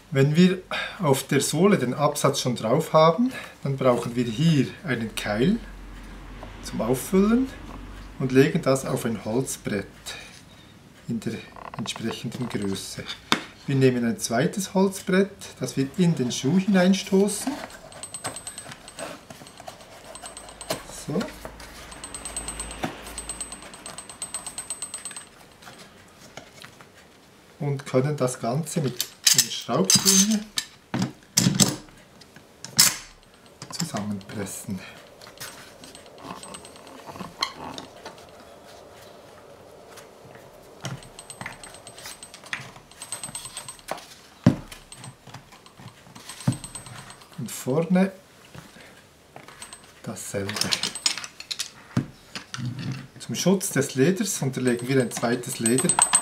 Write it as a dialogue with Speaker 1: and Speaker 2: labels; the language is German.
Speaker 1: Wenn wir auf der Sohle den Absatz schon drauf haben, dann brauchen wir hier einen Keil zum Auffüllen und legen das auf ein Holzbrett in der entsprechenden Größe. Wir nehmen ein zweites Holzbrett, das wir in den Schuh hineinstoßen. So. Und können das Ganze mit einer Schraubzwinge zusammenpressen. Und vorne dasselbe. Zum Schutz des Leders unterlegen wir ein zweites Leder